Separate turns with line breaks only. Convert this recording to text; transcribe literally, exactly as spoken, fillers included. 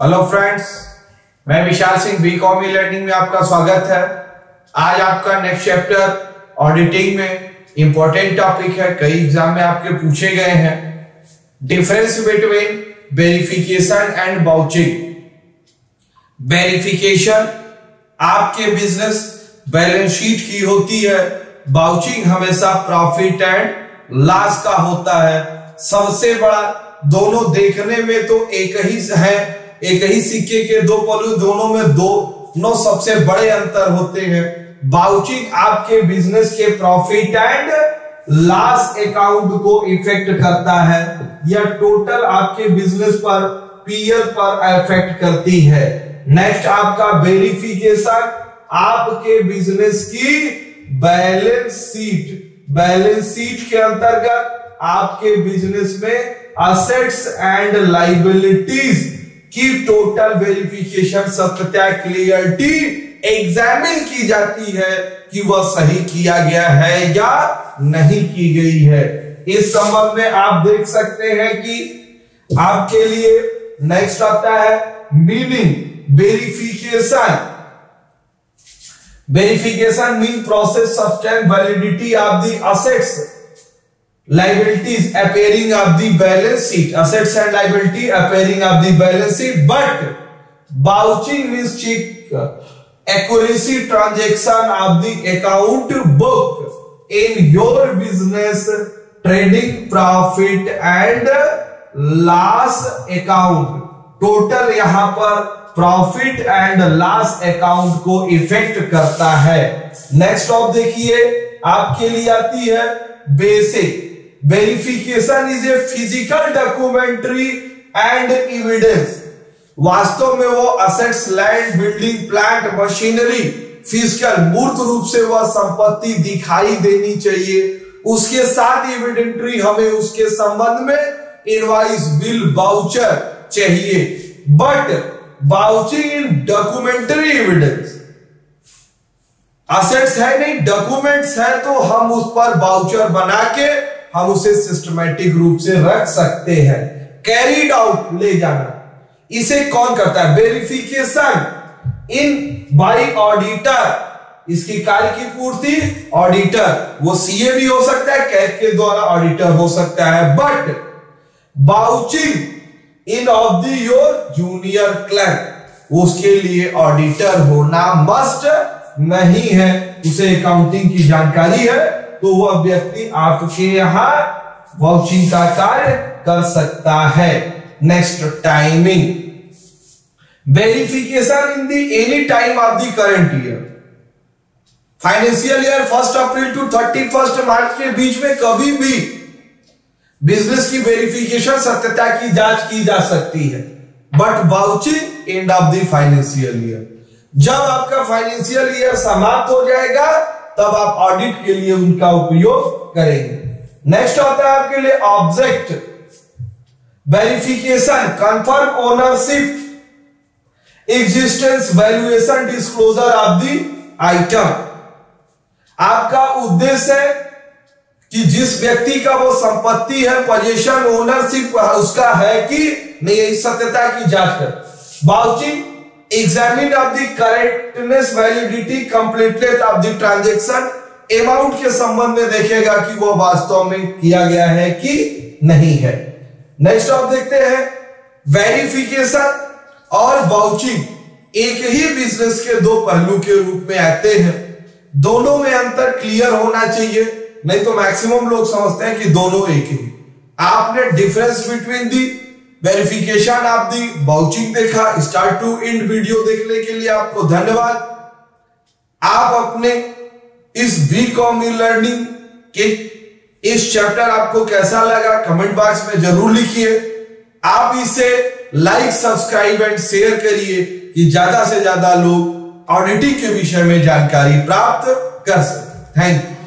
Hello friends, मैं Vishal Singh B com E learning में आपका स्वागत है। आज आपका नेक्स्ट चैप्टर ऑडिटिंग में इंपॉर्टेंट टॉपिक है, कई एग्जाम में आपके पूछे गए हैं। Difference between verification and vouching. Verification आपके बिजनेस बैलेंस शीट की होती है, वाउचिंग हमेशा प्रॉफिट एंड लॉस का होता है। सबसे बड़ा, दोनों देखने में तो एक ही है, एक ही सिक्के के दो पहलू, दोनों में दो नो सबसे बड़े अंतर होते हैं। वाउचिंग आपके बिजनेस के प्रॉफिट एंड लॉस अकाउंट को इफेक्ट करता है, यह टोटल आपके बिजनेस पर पीएल पर इफेक्ट करती है। नेक्स्ट आपका वेरिफिकेशन आपके बिजनेस की बैलेंस शीट, बैलेंस शीट के अंतर्गत आपके बिजनेस में असेट्स एंड लायबिलिटीज की टोटल वेरिफिकेशन, सत्यता, क्लियरिटी एग्जामिन की जाती है कि वह सही किया गया है या नहीं की गई है। इस संबंध में आप देख सकते हैं कि आपके लिए नेक्स्ट आता है meaning verification. Verification mean process, substance, validity of the assets, liabilities appearing of the balance sheet, assets and liability appearing of the balance sheet, but vouching means check accuracy transaction of the account book in your business trading profit and loss account। Total यहां पर profit and loss account को effect करता है। Next of देखिए आपके लिए आती है basic. Verification is a physical documentary and evidence. वास्तव में वो assets, land, building, plant, machinery, physical मूर्त रूप से वह संपत्ति दिखाई देनी चाहिए। उसके साथ एविडेंट्री हमें उसके संबंध में इनवॉइस, बिल, वाउचर चाहिए। But vouching in documentary evidence, assets है नहीं, डॉक्यूमेंट्स है, तो हम उस पर वाउचर बना के हम उसे सिस्टमैटिक रूप से रख सकते हैं। कैरीड आउट, ले जाना, इसे कौन करता है? वेरिफिकेशन इन बाय ऑडिटर, इसकी कार्य की पूर्ति ऑडिटर, वो सीए भी हो सकता है, कैग के द्वारा ऑडिटर हो सकता है। But vouching in of the your junior clerk, उसके लिए ऑडिटर होना मस्ट नहीं है। उसे अकाउंटिंग की जानकारी है तो वह व्यक्ति आपके यहां वाउचिंग का कार्य कर सकता है। Next timing, verification in the any time of the current year, financial year first April to thirty first March के बीच में कभी भी बिजनेस की वेरिफिकेशन, सत्यता की जांच की जा सकती है। But vouching end of the financial year, जब आपका फाइनेंशियल ईयर समाप्त हो जाएगा तब आप ऑडिट के लिए उनका उपयोग करेंगे। नेक्स्ट आता है आपके लिए object verification, confirm ownership, existence, valuation, disclosure of the item. आपका उद्देश्य है कि जिस व्यक्ति का वो संपत्ति है, पोजीशन, ओनरशिप उसका है कि नहीं, सत्यता की जांच कर। Vouching examine of the correctness, validity, completeness of the transaction, amount के संबंध में देखेगा कि वो वास्तव में किया गया है कि नहीं है। नेक्स्ट आप देखते हैं वेरिफिकेशन और वाउचिंग एक ही बिजनेस के दो पहलू के रूप में आते हैं। दोनों में अंतर क्लियर होना चाहिए, नहीं तो मैक्सिमम लोग समझते हैं कि दोनों एक ही। आपने difference between the verification of the vouching देखा। स्टार्ट टू एंड वीडियो देखने के लिए आपको धन्यवाद। आप अपने इस बी कॉम ई लर्निंग के इस चैप्टर आपको कैसा लगा कमेंट बॉक्स में जरूर लिखिए। आप इसे लाइक, सब्सक्राइब एंड शेयर करिए कि ज्यादा से ज्यादा लोग ऑडिटिंग के विषय में जानकारी प्राप्त कर सकें। Thank you.